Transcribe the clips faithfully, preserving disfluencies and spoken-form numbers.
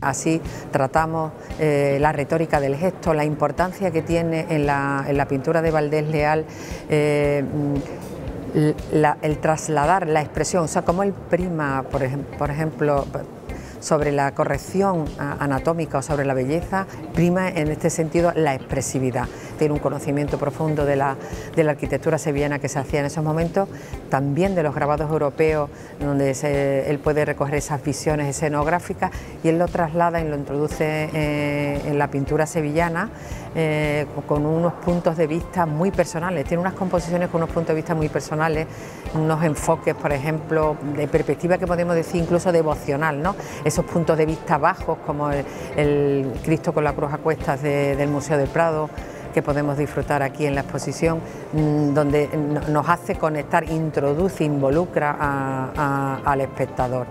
Así tratamos eh, la retórica del gesto, la importancia que tiene en la, en la pintura de Valdés Leal eh, la, el trasladar la expresión, o sea, cómo él prima, por, ej por ejemplo, sobre la corrección anatómica o sobre la belleza, prima en este sentido la expresividad. Tiene un conocimiento profundo de la, de la arquitectura sevillana que se hacía en esos momentos, también de los grabados europeos, donde se, él puede recoger esas visiones escenográficas y él lo traslada y lo introduce eh, en la pintura sevillana eh, con unos puntos de vista muy personales. Tiene unas composiciones con unos puntos de vista muy personales, unos enfoques, por ejemplo, de perspectiva que podemos decir incluso devocional, ¿no? Esos puntos de vista bajos, como el, el Cristo con la cruz a cuestas de, del Museo del Prado, que podemos disfrutar aquí en la exposición, donde nos hace conectar, introduce, involucra a, a, al espectador.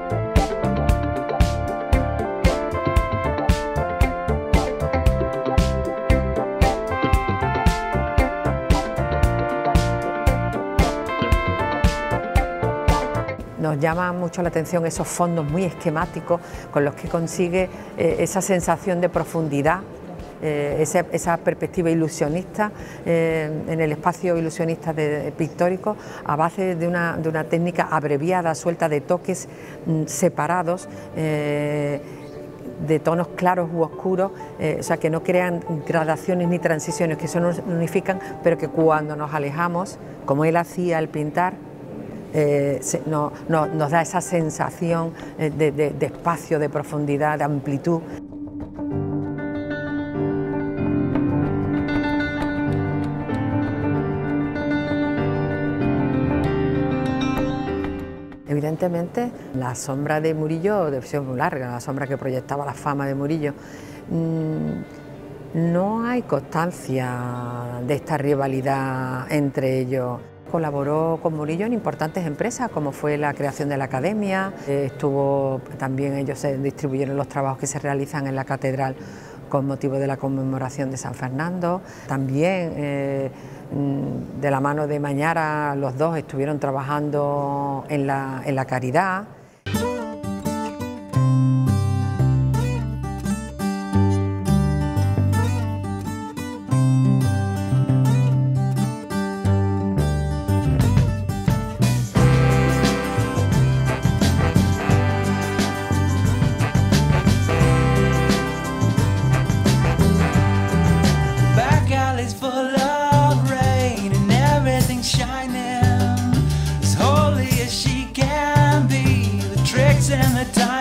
Nos llama mucho la atención esos fondos muy esquemáticos con los que consigue eh, esa sensación de profundidad, eh, esa, esa perspectiva ilusionista eh, en el espacio ilusionista de, de pictórico a base de una, de una técnica abreviada, suelta de toques mm, separados, eh, de tonos claros u oscuros, eh, o sea, que no crean gradaciones ni transiciones, que se nos unifican, pero que cuando nos alejamos, como él hacía al pintar, Eh, se, no, no, nos da esa sensación de, de, de espacio, de profundidad, de amplitud. Evidentemente, la sombra de Murillo debe ser muy larga, la sombra que proyectaba la fama de Murillo. Mm, no hay constancia de esta rivalidad entre ellos. Colaboró con Murillo en importantes empresas, como fue la creación de la Academia, eh, estuvo también ellos se distribuyeron los trabajos que se realizan en la catedral con motivo de la conmemoración de San Fernando. También eh, de la mano de Mañara los dos estuvieron trabajando en la, en la caridad. And the time